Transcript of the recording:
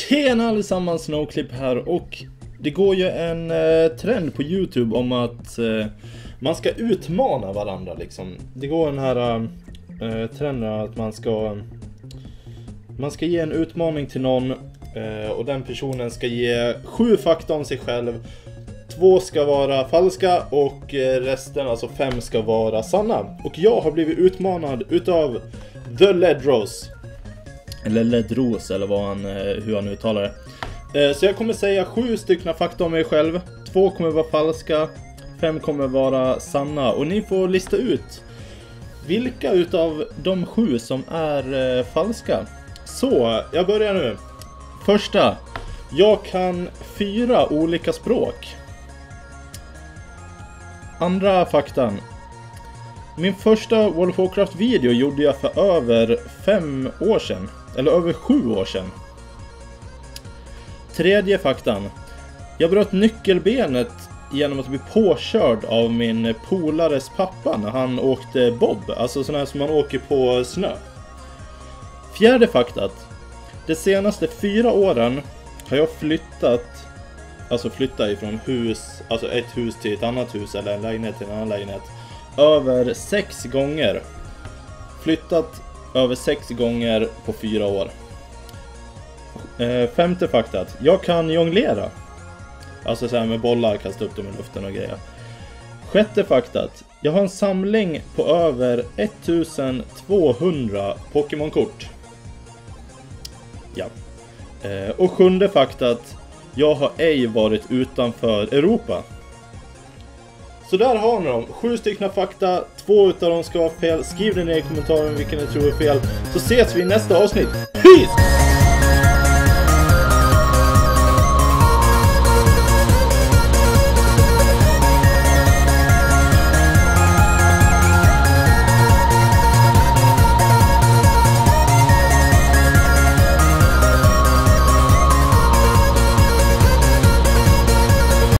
Tjena allesammans, Snowclip här, och det går ju en trend på YouTube om att man ska utmana varandra liksom. Det går den här trenden att man ska ge en utmaning till någon och den personen ska ge 7 fakta om sig själv. 2 ska vara falska och resten, alltså 5, ska vara sanna. Och jag har blivit utmanad utav The Ledros. Eller Ledros, eller hur han uttalar det. Så jag kommer säga 7 stycken fakta om mig själv. 2 kommer vara falska, 5 kommer vara sanna. Och ni får lista ut vilka utav de 7 som är falska. Så, jag börjar nu. Första. Jag kan 4 olika språk. Andra faktan. Min första World of Warcraft-video gjorde jag för över 5 år sedan. Eller över 7 år sedan. Tredje faktan. Jag bröt nyckelbenet genom att bli påkörd av min polares pappa när han åkte bob. Alltså sån här som man åker på snö. Fjärde faktat. De senaste 4 åren har jag flyttat ifrån hus, alltså ett hus till ett annat hus eller en lägenhet till en annan lägenhet över 6 gånger. Flyttat över 6 gånger på 4 år. Femte faktat. Jag kan jonglera. Alltså så här med bollar, kasta upp dem i luften och grejer. Sjätte faktat. Jag har en samling på över 1200 Pokémon-kort. Ja. Och sjunde faktat. Jag har ej varit utanför Europa. Så där har ni dem. 7 stycken fakta. 2 utav dem ska vara fel. Skriv det ner i kommentaren vilken ni tror är fel. Så ses vi i nästa avsnitt. Peace!